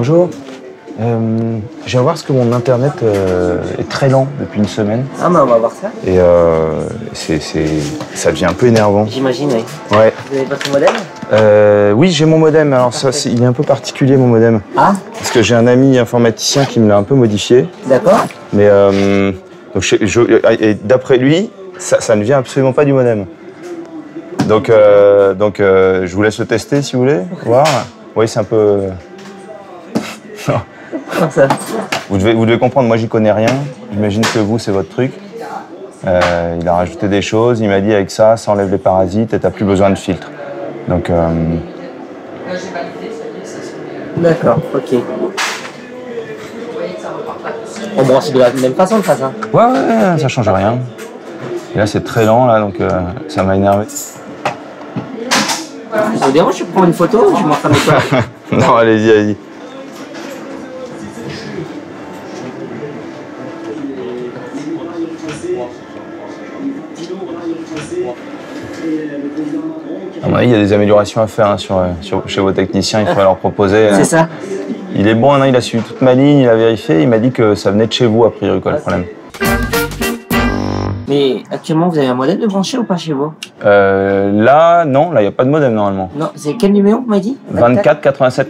bonjour. Je viens voir parce que mon internet est très lent depuis une semaine. Ah bah on va voir ça. Et ça devient un peu énervant. J'imagine, oui. Ouais. Vous avez votre modem? Oui, j'ai mon modem. Alors ça, il est un peu particulier mon modem. Ah. Parce que j'ai un ami informaticien qui me l'a un peu modifié. D'accord. Mais donc et d'après lui, ça ne vient absolument pas du modem. Donc je vous laisse le tester si vous voulez. Voir. Oui, c'est un peu. Non. Comme ça. Vous devez comprendre, moi j'y connais rien. J'imagine que vous, c'est votre truc. Il a rajouté des choses, il m'a dit avec ça, ça enlève les parasites et t'as plus besoin de filtre. Donc. D'accord, ok. On branche de la même façon de façon. Ouais, ça change rien. Et là c'est très lent là, donc ça m'a énervé. Ça vous dérange, je prends une photo ou je montre à mes collègues? Non, allez-y. À mon avis, il y a des améliorations à faire hein, chez vos techniciens, il faudrait leur proposer. C'est ça. Il est bon, hein, il a suivi toute ma ligne, il a vérifié, il m'a dit que ça venait de chez vous, a priori, quoi, le problème. Mais actuellement, vous avez un modem de branché ou pas chez vous? Là, non, là, il n'y a pas de modem normalement. Non, c'est quel numéro, vous m'avez dit? 24 87.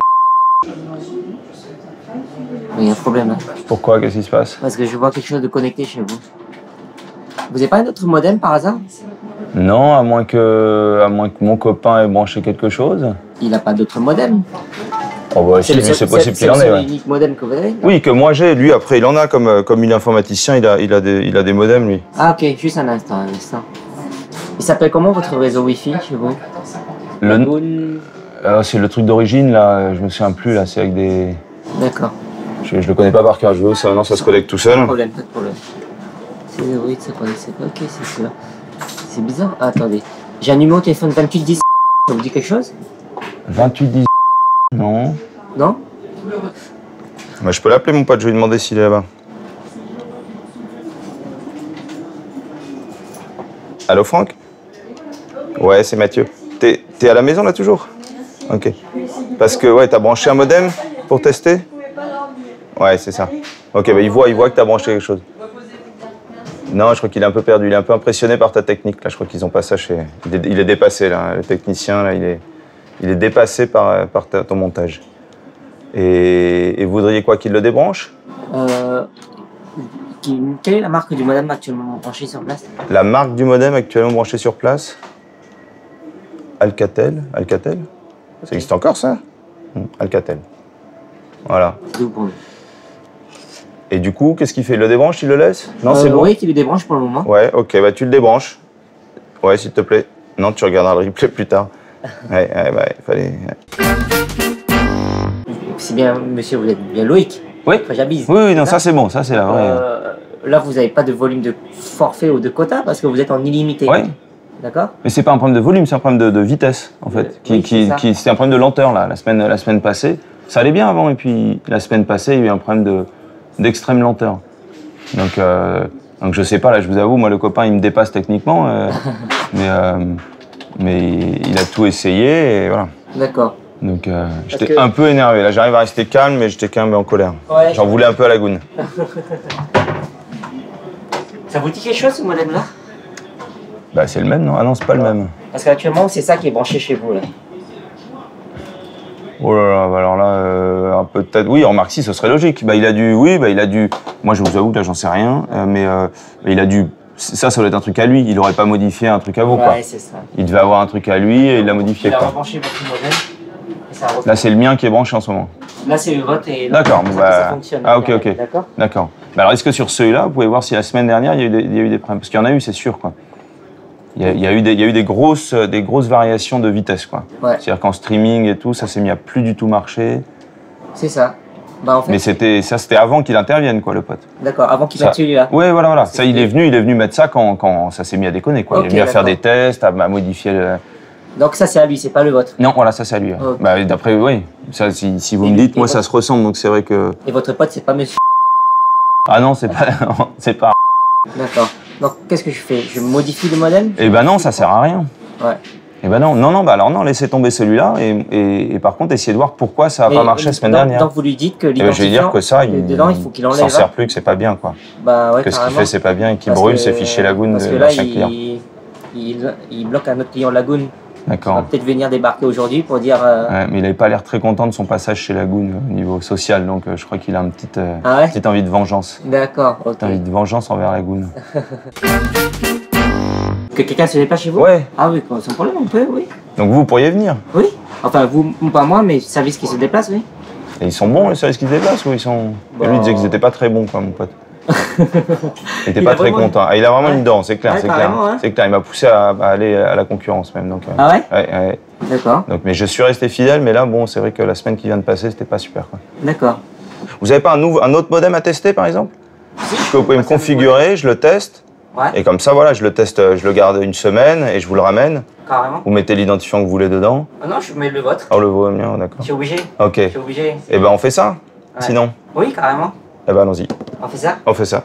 Il y a un problème là. Pourquoi? Qu'est-ce qui se passe? Parce que je vois quelque chose de connecté chez vous. Vous n'avez pas un autre modem par hasard? Non, à moins que mon copain ait branché quelque chose. Il n'a pas d'autre modem. Oh bah si, c'est possible qu'il en ait. C'est Ouais. l'unique modem que vous avez? Oui, que moi j'ai. Lui, après, il en a comme il est informaticien, il a des modems, lui. Ah ok, juste un instant, Il s'appelle comment votre réseau Wi-Fi chez vous? C'est le truc d'origine, là, je me souviens plus, là, c'est avec des... D'accord. Je le connais pas par cœur, je veux, ça se connecte tout seul. Pas de problème, pas de problème. C'est oui, ça connaît, c'est pas ok, c'est celui-là. C'est bizarre. Ah, attendez. J'ai un numéro de téléphone 2810. Ça vous dit quelque chose? 2810. Non. Non? Bah, je peux l'appeler, mon pote, je vais lui demander s'il est là-bas. Allô, Franck? Ouais, c'est Mathieu. T'es à la maison, là, toujours? Ok. Parce que, ouais, t'as branché un modem pour tester? Ouais, c'est ça. Ok, bah, il voit que t'as branché quelque chose. Non, je crois qu'il est un peu perdu. Il est un peu impressionné par ta technique, là. Je crois qu'ils ont pas ça chez... Il est dépassé, là. Le technicien, là, il est dépassé par ton montage. Et vous voudriez quoi, qu'il le débranche? Quelle est la marque du modem actuellement branché sur place? La marque du modem actuellement branché sur place? Alcatel? Okay. Ça existe encore, ça? Alcatel. Voilà. Et du coup, qu'est-ce qu'il fait? Il le débranche, il le laisse? Non, c'est bon? Oui, tu le débranches pour le moment. Ouais, ok, bah tu le débranches. Ouais, s'il te plaît. Non, tu regarderas le replay plus tard. Ouais, fallait... C'est bien, monsieur, vous êtes bien Loïc? Oui. Enfin, j'abuse. Oui, non, ça c'est bon, ça c'est la vraie. Là, vous n'avez pas de volume de forfait ou de quota parce que vous êtes en illimité. Oui. D'accord? Mais c'est pas un problème de volume, c'est un problème de vitesse, en fait. C'est un problème de lenteur, là, la semaine passée. Ça allait bien avant, et puis la semaine passée, il y a eu un problème d'extrême lenteur. Donc je sais pas, là, je vous avoue, moi, le copain, il me dépasse techniquement, mais il a tout essayé, et voilà. D'accord. Donc j'étais un peu énervé. Là, j'arrive à rester calme, mais j'étais quand même en colère. Ouais, j'en voulais un peu à la goune. Ça vous dit quelque chose, ce modem-là? Bah, c'est le même, non? Ah non, c'est pas le même. Parce qu'actuellement, c'est ça qui est branché chez vous, là. Oh là là, bah alors là, peut-être... Oui, remarque, si, ce serait logique. Bah, il a dû... Moi, je vous avoue que là, j'en sais rien, mais il a dû... Ça doit être un truc à lui. Il n'aurait pas modifié un truc à vous, quoi. Ouais, c'est ça. Il devait avoir un truc à lui et il l'a modifié, quoi. Il a quoi. rebranché votre modem. Là, c'est le mien qui est branché en ce moment. Là, c'est le vôtre et... D'accord, bon, bah... ça fonctionne. Ah, ok. D'accord. D'accord. Bah, alors, est-ce que sur celui-là, vous pouvez voir si la semaine dernière, il y a eu des problèmes? Parce qu'il y en a eu, c'est sûr, quoi. Il y a eu des grosses variations de vitesse, quoi. Ouais. C'est-à-dire qu'en streaming et tout, ça s'est mis à plus du tout marcher. C'est ça. Bah, en fait, mais c'était avant qu'il intervienne, quoi, le pote. D'accord, avant qu'il mette celui-là. Oui, voilà. Ça, il est venu mettre ça quand ça s'est mis à déconner, quoi. Okay, il est venu à faire des tests, à modifier le... Donc ça, c'est à lui, c'est pas le vôtre? Non, voilà, ça, c'est à lui. Okay. Bah, d'après, oui. Ça, si vous me dites, moi, ça se ressemble, donc c'est vrai que... Et votre pote, c'est pas monsieur? Ah non, c'est pas... c'est pas... D'accord. Donc, qu'est-ce que je fais? Je modifie le modem? Eh ben non, ça sert à rien. Ouais. Eh ben non, non, non, bah alors non, laissez tomber celui-là et par contre, essayez de voir pourquoi ça n'a pas marché la semaine dernière. Donc vous lui dites que je vais dire que ça, dedans, il faut qu'il enlève. s'en sert plus, que c'est pas bien, quoi. Bah ouais, que ce qu'il fait, c'est pas bien et qu'il brûle ses fichiers Lagoon de l'ancien client. Il bloque un autre client Lagoon. D'accord. Il va peut-être venir débarquer aujourd'hui pour dire... Ouais, mais il n'avait pas l'air très content de son passage chez Lagoon au niveau social, donc je crois qu'il a une petite envie de vengeance. D'accord, ok. Petite envie de vengeance envers Lagoon. Que quelqu'un se déplace chez vous? Ouais. Ah oui, sans problème, on peut, oui. Donc vous pourriez venir? Oui. Enfin, vous, pas moi, mais le service qui se déplace, oui. Et ils sont bons, les services qui se déplacent, ou ils sont... Bah... Lui, il disait qu'ils n'étaient pas très bons, quoi, mon pote. Il était pas très content. Ah, il a vraiment une dent, c'est clair, c'est clair. Hein. C'est clair, il m'a poussé à aller à la concurrence même. Donc, ah ouais? Ouais. D'accord. Donc, mais je suis resté fidèle, mais là, bon, c'est vrai que la semaine qui vient de passer, c'était pas super, quoi. D'accord. Vous n'avez pas un autre modem à tester, par exemple? Si. Que vous pouvez me configurer, je le teste. Ouais. Et comme ça, voilà, je le teste, je le garde une semaine et je vous le ramène. Carrément. Vous mettez l'identifiant que vous voulez dedans. Ah non, je mets le vôtre. Oh, le mien, d'accord. Je suis obligé. Ok. Je suis obligé. Et ben, on fait ça, ouais. Sinon. Oui, carrément. Eh ben, allons-y. On fait ça? On fait ça.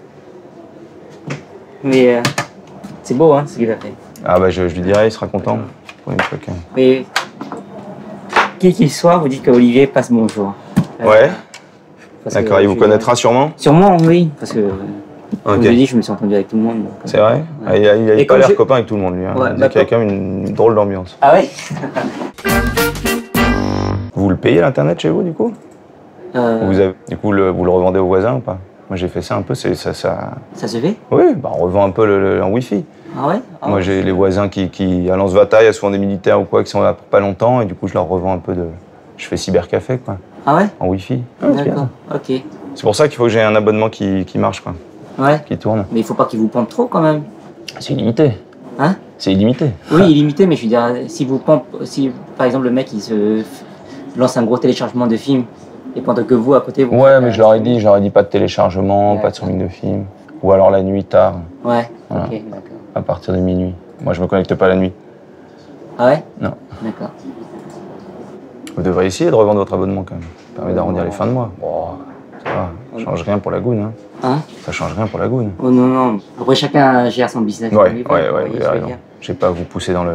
Mais c'est beau, hein, ce qu'il a fait. Ah bah, je lui dirai, il sera content. Pour une fois que... Mais qui qu'il soit, vous dites qu'Olivier passe bonjour. Ouais. D'accord, il vous connaîtra sûrement? Sûrement, oui, parce que... Comme Ok. je dis, je me suis entendu avec tout le monde. C'est vrai? Ouais. Ah, il a pas l'air copain avec tout le monde, lui. Hein. Ouais, Il dit qu'il y a quand même une drôle d'ambiance. Ah ouais? Vous le payez l'Internet chez vous, du coup? Du coup, vous le revendez aux voisins ou pas? Moi, j'ai fait ça un peu, ça... Ça se fait? Oui, bah, on revend un peu en Wi-Fi. Ah ouais? Moi, j'ai les voisins qui à Lens-Bataille, il y a souvent des militaires ou quoi, qui sont là pour pas longtemps, et du coup, je leur revends un peu de... Je fais cybercafé, quoi. Ah ouais? En Wi-Fi. D'accord, ok. C'est pour ça qu'il faut que j'ai un abonnement qui marche, quoi. Ouais. Qui tourne. Mais il faut pas qu'ils vous pompent trop, quand même. C'est illimité. Hein? C'est illimité. Oui, illimité, mais je veux dire, si vous pompe, si par exemple le mec il se lance un gros téléchargement de films et pendant que vous à côté vous. Ouais, mais je leur ai dit pas de téléchargement, pas de streaming de films. Ou alors la nuit tard. Ouais, voilà. ok, d'accord. À partir de minuit. Moi je me connecte pas la nuit. Ah ouais? Non. D'accord. Vous devriez essayer de revendre votre abonnement quand même. Ça permet d'arrondir les fins de mois. Bon, ça va, ça change rien pour Lagoon. Hein. Hein? Ça change rien pour Lagoon. Oh non, non. Après chacun gère son business. Ouais, vous avez raison. Je sais pas vous pousser dans le.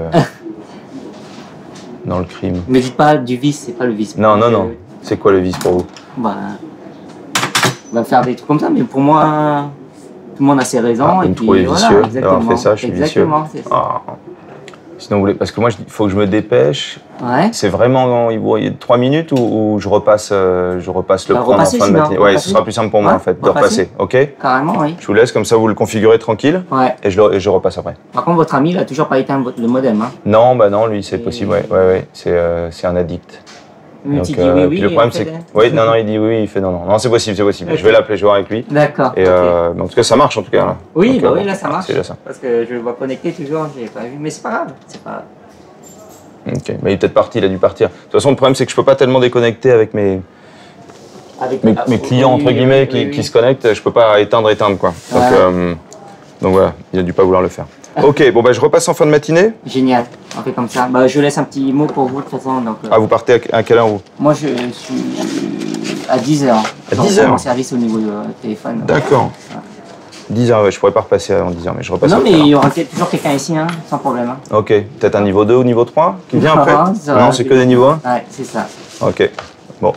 dans le crime. Me dites pas du vice, c'est pas le vice. Non, non, non. C'est quoi le vice pour vous? Bah. On va faire des trucs comme ça, mais pour moi, tout le monde a ses raisons. Vous et me puis, trouvez voilà, vicieux d'avoir fait ça, je suis vicieux. Exactement, c'est ça. Ah. Sinon, vous voulez... Parce que moi, il faut que je me dépêche. Ouais. C'est vraiment il y a 3 minutes ou je repasse le prendre en fin de matinée. Ouais, ce sera plus simple pour moi en fait, de repasser. Ok? Carrément, oui. Je vous laisse, comme ça vous le configurez tranquille. Ouais. Et je repasse après. Par contre, votre ami, il a toujours pas éteint le modem, hein? Non, bah non, lui, c'est possible, ouais. C'est un addict. Même Donc, s'il dit oui, puis le problème, c'est que... Oui, non, il dit oui, il fait non. Non, c'est possible, c'est possible. Okay. Je vais l'appeler, je vais voir avec lui. D'accord. Et mais en tout cas, ça marche en tout cas. Là. Oui, donc, bah oui, là, ça marche. C'est déjà ça. Parce que je le vois connecté toujours, je l'ai pas vu. Mais c'est pas grave, c'est pas grave. Ok, mais il est peut-être parti, il a dû partir. De toute façon, le problème, c'est que je peux pas tellement déconnecter avec mes clients, entre guillemets, qui se connectent. Je peux pas éteindre, quoi. Donc voilà, il a dû pas vouloir le faire. Ok, bon, bah je repasse en fin de matinée. Génial, on fait comme ça. Bah, je laisse un petit mot pour vous de toute façon. Donc, Ah, vous partez à quelle heure, vous? Moi, je suis à 10h. À 10h? Mon service au niveau du téléphone. D'accord. 10h, ouais, je pourrais pas repasser avant 10h, mais je repasse. Non, mais il y aura toujours quelqu'un ici, hein, sans problème. Hein. Ok, peut-être un niveau 2 ou niveau 3 qui vient après? Non, c'est que des niveaux 1? Ouais, c'est ça. Ok, bon.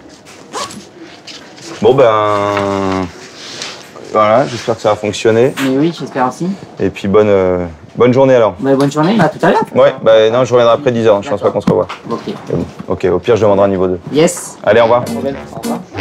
Bon, ben... Voilà, j'espère que ça va fonctionner. Mais oui, j'espère aussi. Et puis bonne journée alors. Bah, bonne journée, à tout à l'heure. Ouais, bah non, je reviendrai après 10h, je pense pas qu'on se revoit. Ok. Ok, au pire je demanderai un niveau 2. Yes. Allez, au revoir. Au revoir.